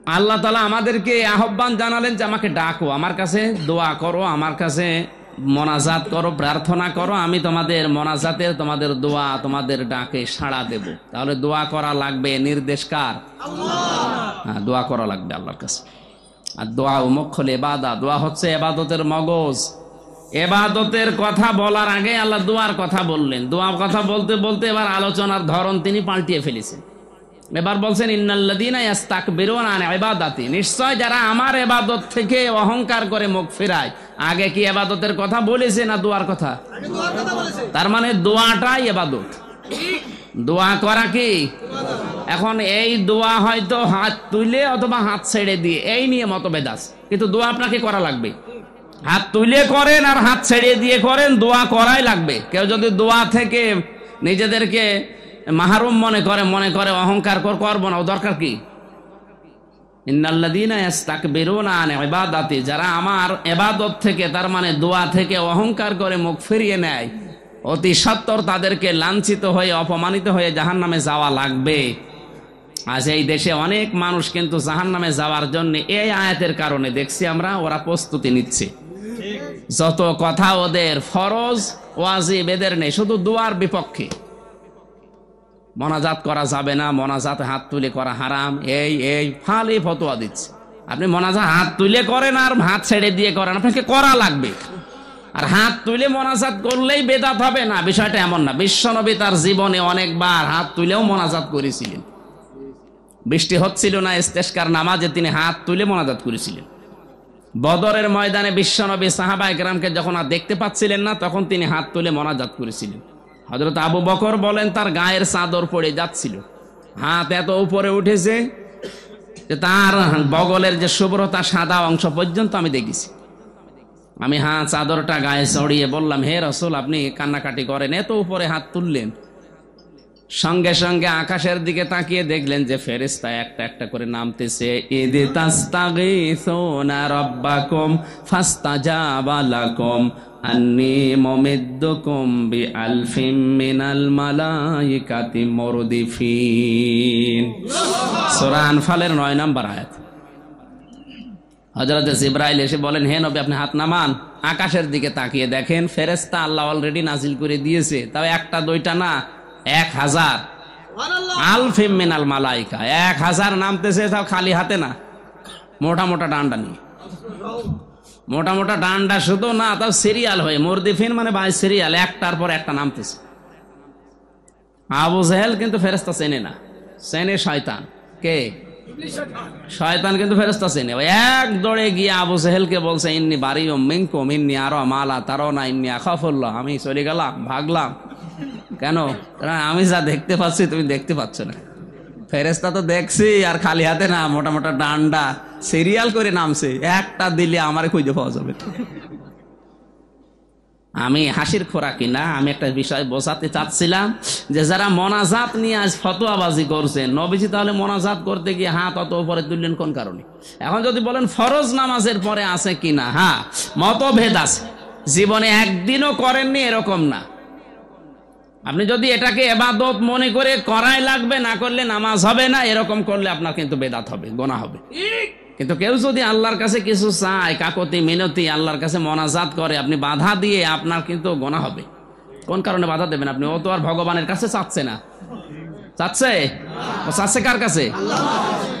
আল্লাহ তাআলা আমাদেরকে আহ্বান জানালেন যে আমাকে ডাকো, আমার কাছে দোয়া করো, আমার কাছে মোনাজাত করো, প্রার্থনা করো, আমি তোমাদের মোনাজাতের, তোমাদের দোয়া, তোমাদের ডাকে সাড়া দেব। তাহলে দোয়া করা লাগবে, নির্দেশ কার? হ্যাঁ, দোয়া করা লাগবে আল্লাহর কাছে। আর দোয়া মুখ্যল ইবাদত, দোয়া হচ্ছে ইবাদতের মগজ। ইবাদতের কথা বলার আগে আল্লাহ দোয়ার কথা বললেন। দোয়ার কথা বলতে বলতে এবার আলোচনার ধরন তিনি পাল্টিয়ে ফেলেছেন। এবার বলছেন ইন্নাল্লাযীনা ইস্তাকবিরুনা আন ইবাদাতি, নিশ্চয় যারা আমার ইবাদত থেকে অহংকার করে মুখ ফেরায়। আগে কি ইবাদতের কথা বলেছে না দোয়ার কথা? তার মানে দোয়াটাই ইবাদত, দোয়া করা কি? এখন এই দোয়া হয়তো হাত তুলে অথবা হাত ছেড়ে দিয়ে, এই নিয়ে মতভেদ আছে, কিন্তু দোয়া আপনাকে করা লাগবে। হাত তুলে করেন আর হাত ছেড়ে দিয়ে করেন, দোয়া করাই লাগবে। কেউ যদি দোয়া থেকে নিজেদেরকে মাহরুম মনে করে অহংকার করবো না, ও দরকার কি? ইন্নাল্লাযীনা ইস্তাকবিরুনা আন ইবাদাতি, যারা আমার ইবাদত থেকে, তার মানে দোয়া থেকে অহংকার করে মুখ ফিরিয়ে নেয়, অতি সত্বর তাদেরকে লাঞ্ছিত হয়ে, অপমানিত হয়ে জাহান্নামে যাওয়া লাগবে। আজ এই দেশে অনেক মানুষ কিন্তু জাহান্নামে যাওয়ার জন্য এই আয়াতের কারণে দেখছি আমরা, ওরা প্রস্তুতি নিচ্ছে। যত কথা ওদের ফরজ ওয়াজিব এদের নেই, শুধু দোয়ার বিপক্ষে। মোনাজাত করা যাবে না, মোনাজাত হাত তুলে করা হারাম, এই ফালি ফতোয়া দিচ্ছে। আপনি মোনাজাত হাত তুলে করেন আর হাত ছেড়ে দিয়ে করেন, আপনাকে করা লাগবে। আর হাত তুলে মোনাজাত করলেই বেদাত হবে না, বিষয়টা এমন না। বিশ্বনবী তার জীবনে অনেকবার হাত তুলেও মোনাজাত করেছিলেন। বৃষ্টি হচ্ছিল না, ইস্তেসকার নামাজে তিনি হাত তুলে মোনাজাত করেছিলেন। বদরের ময়দানে বিশ্বনবী সাহাবায়ে কেরামকে যখন আর দেখতে পাচ্ছিলেন না, তখন তিনি হাত তুলে মোনাজাত করেছিলেন। হযরত আবু বকর বলেন, তার গায়ের চাদর পড়ে যাচ্ছিল, হাত এত উপরে উঠেছে যে তার বগলের যে শুভ্রতা সাদা অংশ পর্যন্ত আমি দেখেছি। আমি চাদরটা গায়ে চড়িয়ে বললাম, হে রাসূল, আপনি কান্নাকাটি করেন, এত উপরে হাত তুললেন? সঙ্গে সঙ্গে আকাশের দিকে তাকিয়ে দেখলেন যে ফেরেশতা একটা একটা করে নামতেছে। ইদ তাস্তাগীসুনা রাব্বাকুম ফাস্তাজাবা লাকুম আন্নী মুমিদ্দুকুম বিআলফিম মিনাল মালাইকাতি মুরদিফিন। সূরা আনফালের 9 নম্বর আয়াত। হযরত জিবরাইল এসে বলেন, হে নবী, আপনি হাত নামান। আকাশের দিকে তাকিয়ে দেখেন ফেরেশতা আল্লাহ অলরেডি নাজিল করে দিয়েছে, তাও একটা দুইটা না, 1000 আলফিম মিনাল মালাইকা, 1000 নামতেছে, তাও খালি হাতে না, মোটা মোটা ডান্ডা নিয়ে। মোটা মোটা ডান্ডা শুধু না, তাও সিরিয়াল হয়ে, মুরদিফিন মানে বাই সিরিয়াল, একটার পর একটা নামতেছে। আবু জাহেল কিন্তু ফেরেশতা চেনে না, চেনে শয়তান। কে? শয়তান কিন্তু ফেরেশতা চেনে। এক দৌড়ে গিয়ে আবু জাহেলকে বলছে, ইন্নী বারিউম মিনকুম ইন্নী আরা মা লা তারাউনা ইন্নী আখাফুল্লাহ। আমি চলে গেলাম, ভাগলাম। কেন? আমি যা দেখতে পাচ্ছি তুমি দেখতে পাচ্ছ না। ফেরেশতা তো দেখছি, আর খালি হাতে না, মোটা মোটা ডান্ডা সিরিয়াল করে নামছে, একটা দিলে আমারে খুঁজে পাওয়া যাবে। আমি হাসির খোরাকি না, আমি একটা বিষয় বোঝাতে চাচ্ছিলাম যে যারা মোনাজাত নিয়ে আজ ফতোয়াবাজি করছেন, নবীজি তাহলে মোনাজাত করতে গিয়ে হাত অত উপরে তুললেন কোন কারণে? এখন যদি বলেন ফরজ নামাজের পরে আছে কিনা, হ্যাঁ মতভেদ আছে। জীবনে একদিনও করেননি এরকম না। আপনি যদি এটাকে ইবাদত মনে করে করাই লাগবে, না করলে নামাজ হবে না, এরকম করলে আপনার কিন্তু বেদাত হবে, গুনাহ হবে। কিন্তু কেউ যদি আল্লাহর কাছে কিছু চায়, কাকতি মিনতি আল্লাহর কাছে মোনাজাত করে, আপনি বাধা দিয়ে, আপনার কিন্তু গুনাহ হবে। কোন কারণে বাধা দেবেন আপনি? ও তো আর ভগবানের কাছে চাচ্ছে না। চাচ্ছে? ও চাচ্ছে কার কাছে?